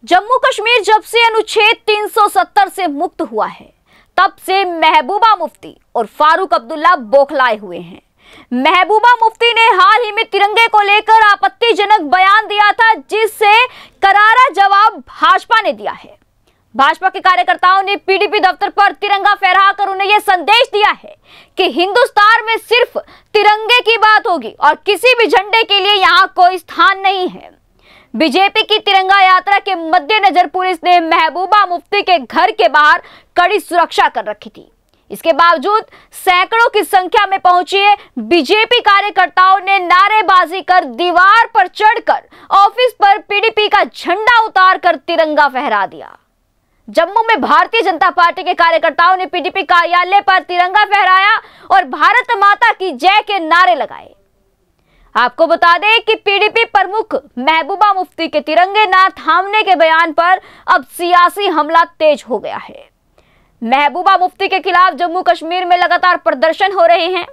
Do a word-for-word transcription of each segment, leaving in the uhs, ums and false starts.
जम्मू कश्मीर जब से अनुच्छेद तीन सौ सत्तर से मुक्त हुआ है, तब से महबूबा मुफ्ती और फारूक अब्दुल्ला बौखलाए हुए हैं। महबूबा मुफ्ती ने हाल ही में तिरंगे को लेकर आपत्तिजनक बयान दिया था, जिससे करारा जवाब भाजपा ने दिया है। भाजपा के कार्यकर्ताओं ने पीडीपी दफ्तर पर तिरंगा फहराकर उन्हें यह संदेश दिया है कि हिंदुस्तान में सिर्फ तिरंगे की बात होगी और किसी भी झंडे के लिए यहां कोई स्थान नहीं है। बीजेपी की तिरंगा यात्रा के मद्देनजर पुलिस ने महबूबा मुफ्ती के घर के बाहर कड़ी सुरक्षा कर रखी थी। इसके बावजूद सैकड़ों की संख्या में पहुंचे बीजेपी कार्यकर्ताओं ने नारेबाजी कर दीवार पर चढ़कर ऑफिस पर पीडीपी का झंडा उतारकर तिरंगा फहरा दिया। जम्मू में भारतीय जनता पार्टी के कार्यकर्ताओं ने पीडीपी कार्यालय पर तिरंगा फहराया और भारत माता की जय के नारे लगाए। आपको बता दें कि पीडीपी प्रमुख महबूबा मुफ्ती के तिरंगे ना थामने के बयान पर अब सियासी हमला तेज हो गया है। महबूबा मुफ्ती के खिलाफ जम्मू कश्मीर में लगातार प्रदर्शन हो रहे हैं।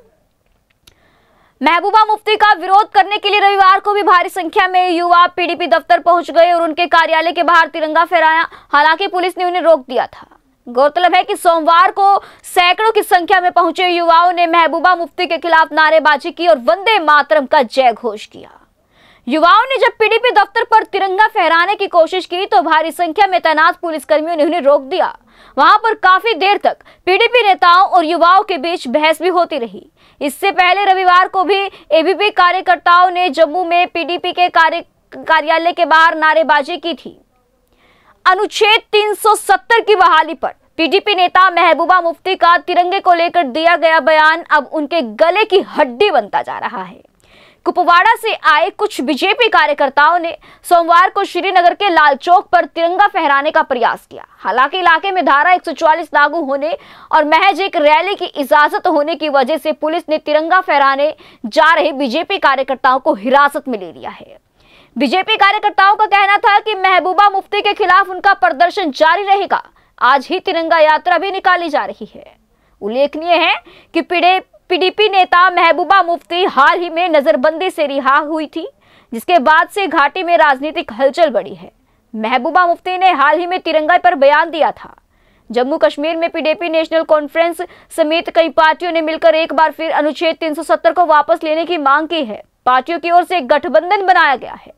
महबूबा मुफ्ती का विरोध करने के लिए रविवार को भी भारी संख्या में युवा पीडीपी दफ्तर पहुंच गए और उनके कार्यालय के बाहर तिरंगा फहराया। हालांकि पुलिस ने उन्हें रोक दिया था। गौरतलब है कि सोमवार को सैकड़ों की संख्या में पहुंचे युवाओं ने महबूबा मुफ्ती के खिलाफ नारेबाजी की और वंदे मातरम का जय घोष किया। युवाओं ने जब पीडीपी दफ्तर पर तिरंगा फहराने की कोशिश की तो भारी संख्या में तैनात पुलिसकर्मियों ने उन्हें रोक दिया। वहां पर काफी देर तक पीडीपी नेताओं और युवाओं के बीच बहस भी होती रही। इससे पहले रविवार को भी एबीपी कार्यकर्ताओं ने जम्मू में पीडीपी के कार्य कार्यालय के बाहर नारेबाजी की थी। अनुच्छेद तीन सौ सत्तर की बहाली पर पीडीपी नेता महबूबा मुफ्ती का तिरंगे को लेकर दिया गया बयान अब उनके गले की हड्डी बनता जा रहा है। कुपवाड़ा से आए कुछ बीजेपी कार्यकर्ताओं ने सोमवार को श्रीनगर के लाल चौक पर तिरंगा फहराने का प्रयास किया। हालांकि इलाके में धारा एक सौ चौवालीस लागू होने और महज एक रैली की इजाजत होने की वजह से पुलिस ने तिरंगा फहराने जा रहे बीजेपी कार्यकर्ताओं को हिरासत में ले लिया है। बीजेपी कार्यकर्ताओं का कहना था कि महबूबा मुफ्ती के खिलाफ उनका प्रदर्शन जारी रहेगा। आज ही तिरंगा यात्रा भी निकाली जा रही है। उल्लेखनीय है कि पीड़े पीडीपी नेता महबूबा मुफ्ती हाल ही में नजरबंदी से रिहा हुई थी, जिसके बाद से घाटी में राजनीतिक हलचल बढ़ी है। महबूबा मुफ्ती ने हाल ही में तिरंगा पर बयान दिया था। जम्मू कश्मीर में पीडीपी नेशनल कॉन्फ्रेंस समेत कई पार्टियों ने मिलकर एक बार फिर अनुच्छेद तीन सौ सत्तर को वापस लेने की मांग की है। पार्टियों की ओर से एक गठबंधन बनाया गया है।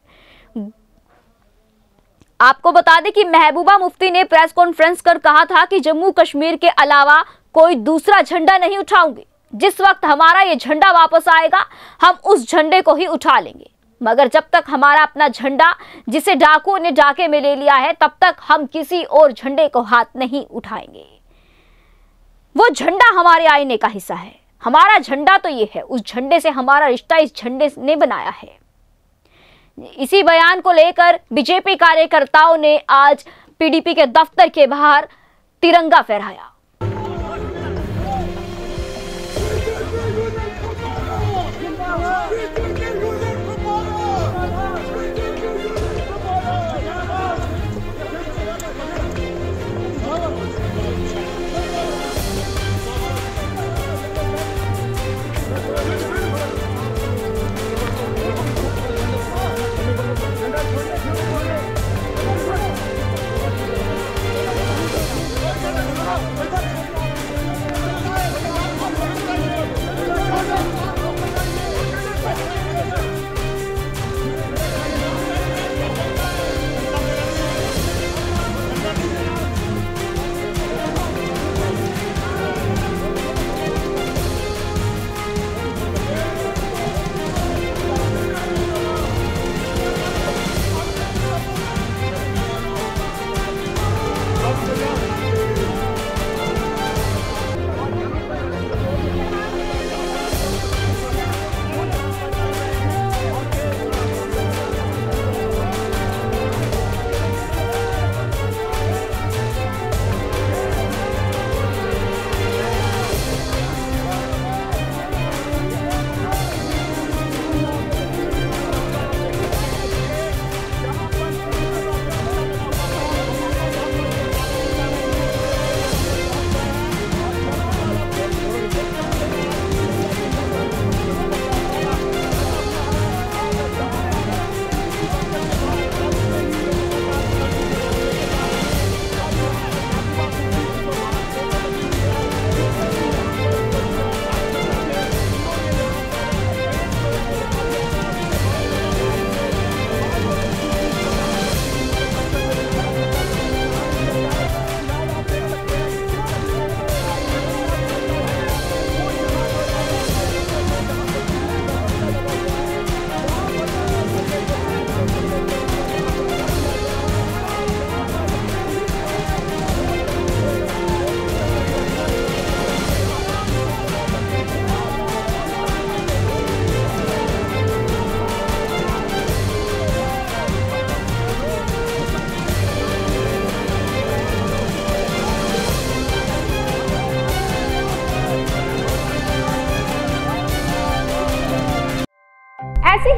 आपको बता दें कि महबूबा मुफ्ती ने प्रेस कॉन्फ्रेंस कर कहा था कि जम्मू कश्मीर के अलावा कोई दूसरा झंडा नहीं उठाऊंगी। जिस वक्त हमारा ये झंडा वापस आएगा, हम उस झंडे को ही उठा लेंगे, मगर जब तक हमारा अपना झंडा, जिसे डाकुओं ने डाके में ले लिया है, तब तक हम किसी और झंडे को हाथ नहीं उठाएंगे। वो झंडा हमारे आईने का हिस्सा है। हमारा झंडा तो ये है, उस झंडे से हमारा रिश्ता इस झंडे ने बनाया है। इसी बयान को लेकर बीजेपी कार्यकर्ताओं ने आज पीडीपी के दफ्तर के बाहर तिरंगा फहराया। Oh,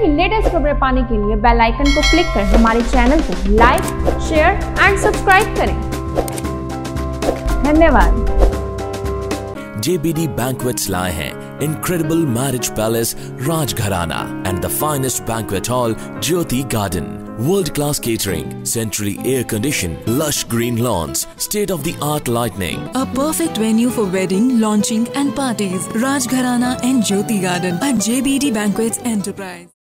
की लेटेस्ट खबरें पाने के लिए बेल आइकन को क्लिक कर हमारे चैनल को लाइक, शेयर एंड सब्सक्राइब करें। धन्यवाद। J B D Banquets लाए हैं incredible marriage palace Rajgharana and the finest banquet hall Jyoti Garden. World-class catering, centrally air-conditioned, lush green lawns, state-of-the-art lighting. A perfect venue for wedding, launching and parties. Rajgharana and Jyoti Garden at J B D Banquets Enterprise.